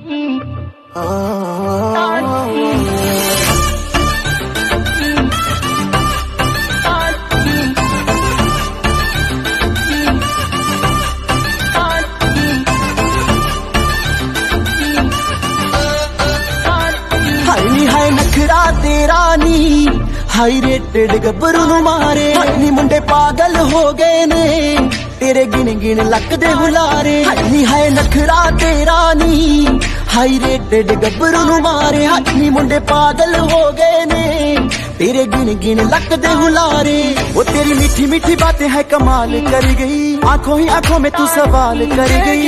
High rated गबरू नु मारे नी मुंडे पागल हो गए ने तेरे गिन गिन लक दे हुलारे नी हाय नखरा तेरा नी हाई रेटेड गबरू नु मारे नी मुंडे पागल हो गए ने तेरे गिन गिन लक दे हुलारे। वो तेरी मीठी मीठी बातें है कमाल कर गई, आंखों ही आंखों में तू सवाल कर गई।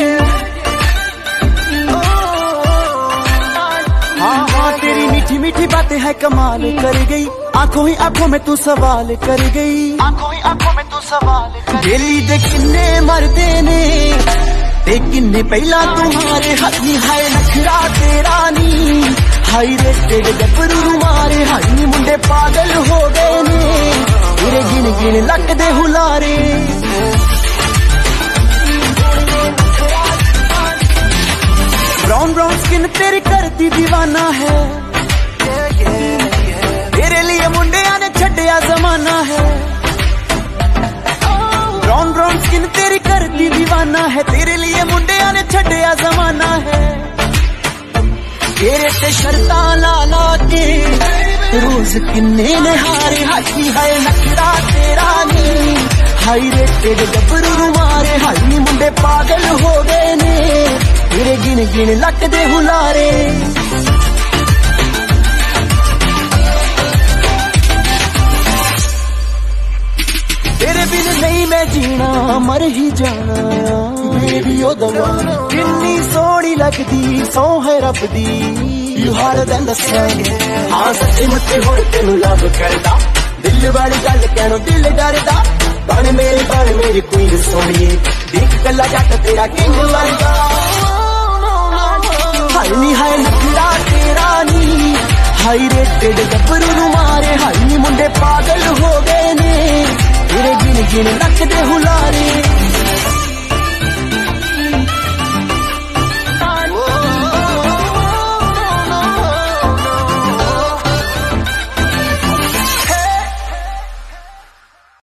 हाँ हाँ तेरी मीठी मीठी बातें है कमाल कर गई, आंखों ही आंखों में तू सवाल कर गई। आंखों ही आंखों में तू सवाल कर गई। दिल्ली दे किन्ने मरदे ने ते किन्ने पहला तुम्हारे हथी हाय नखरा तेरा नी हाई रेटेड गबरू मारे हाई नी मुंडे पागल हो गए ने तेरे गिन गिन लक दे हुलारे। ब्राउन ब्राउन स्किन तेरी करती दीवाना है, तेरे लिए मुंडिया ने छड्डिया जमाना है। ब्राउन ब्राउन स्किन तेरी करती दीवाना है, तेरे लिए मुंडिया ने छड्डिया जमाना है। तेरे ते शर्ता ला ला के रोज किन्ने ने हारे हाथी है नखरा तेरा नी हाई रेटेड गबरू मारे हाई नी मुंडे पागल हो गए ने तेरे गिन गिन लक दे हुलारे। तेरे बिन नहीं मैं जीना मर ही जाना बेबी ओ दवा किन्नी सोहनी लगदी सौ है रब दी you harder than the sun. हाँ सच्चे मुझे होर तेनू लव करदा दिल वाली गल कहनो दिल डरदा बन मेरी क्वीन सोहणिए देख कला जट तेरा किंग वर्गा। हाय नी हाय नखरा तेरा नी हाई रेटेड गबरू मारे हाई नी मुंडे पागल हो गए ने तेरे गिन गिन लक दे हुलारे।